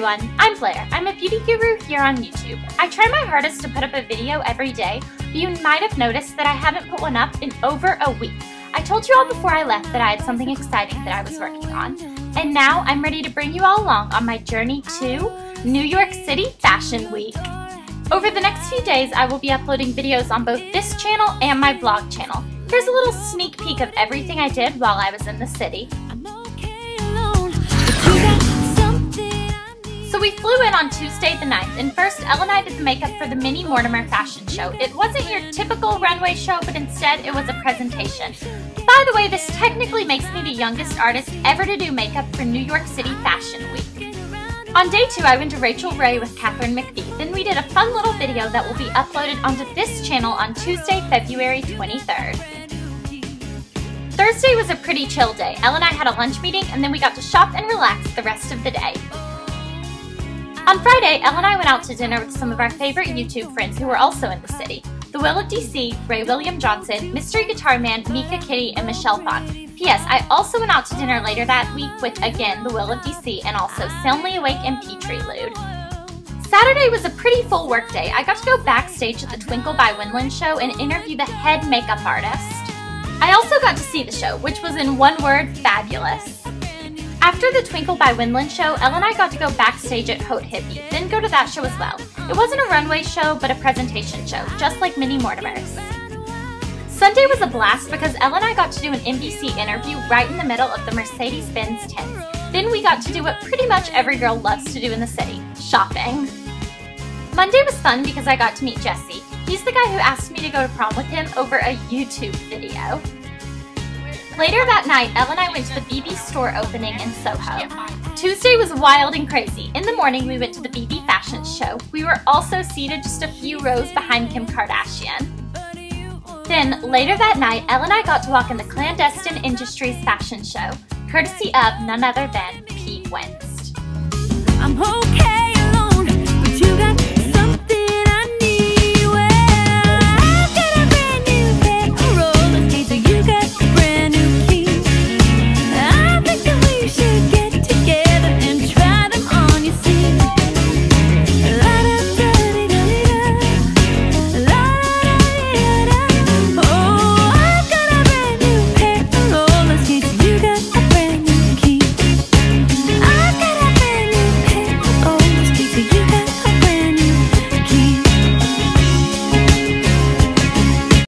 everyone, I'm Blair. I'm a beauty guru here on YouTube. I try my hardest to put up a video every day, but you might have noticed that I haven't put one up in over a week. I told you all before I left that I had something exciting that I was working on, and now I'm ready to bring you all along on my journey to New York City Fashion Week. Over the next few days, I will be uploading videos on both this channel and my vlog channel. Here's a little sneak peek of everything I did while I was in the city. So we flew in on Tuesday the 9th, and first Elle and I did the makeup for the Minnie Mortimer fashion show. It wasn't your typical runway show, but instead it was a presentation. By the way, this technically makes me the youngest artist ever to do makeup for New York City Fashion Week. On day 2, I went to Rachel Ray with Catherine McPhee. Then we did a fun little video that will be uploaded onto this channel on Tuesday, February 23rd. Thursday was a pretty chill day. Elle and I had a lunch meeting, and then we got to shop and relax the rest of the day. On Friday, Elle and I went out to dinner with some of our favorite YouTube friends who were also in the city. The Will of DC, Ray William Johnson, Mystery Guitar Man, Mika Kitty, and Michelle Phan. P.S. I also went out to dinner later that week with, again, the Will of DC and also Soundly Awake and Petrie Lude. Saturday was a pretty full work day. I got to go backstage at the Twinkle by Winland show and interview the head makeup artist. I also got to see the show, which was in one word, fabulous. After the Twinkle by Winland show, Elle and I got to go backstage at Haute Hippie, then go to that show as well. It wasn't a runway show, but a presentation show, just like Minnie Mortimer's. Sunday was a blast because Elle and I got to do an NBC interview right in the middle of the Mercedes-Benz tent. Then we got to do what pretty much every girl loves to do in the city, shopping. Monday was fun because I got to meet Jesse. He's the guy who asked me to go to prom with him over a YouTube video. Later that night, Elle and I went to the BB store opening in Soho. Tuesday was wild and crazy. In the morning, we went to the BB fashion show. We were also seated just a few rows behind Kim Kardashian. Then, later that night, Elle and I got to walk in the Clandestine Industries fashion show, courtesy of none other than Pete Wentz. I'm okay.